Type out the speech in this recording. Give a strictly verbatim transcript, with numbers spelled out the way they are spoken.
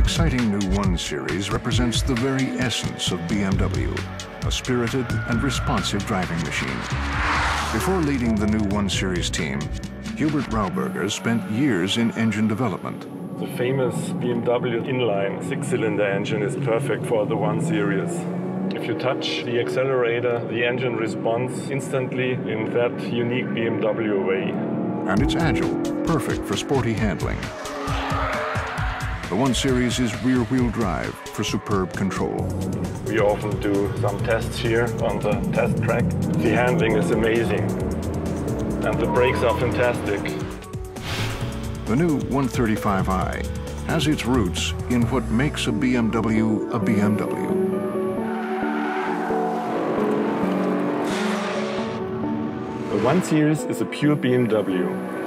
exciting new one series represents the very essence of B M W, a spirited and responsive driving machine. Before leading the new one series team, Hubert Rauberger spent years in engine development. The famous B M W inline six-cylinder engine is perfect for the one series. If you touch the accelerator, the engine responds instantly in that unique B M W way. And it's agile, perfect for sporty handling. The one series is rear-wheel drive for superb control. We often do some tests here on the test track. The handling is amazing, and the brakes are fantastic. The new one thirty-five i has its roots in what makes a B M W a B M W. The one series is a pure B M W.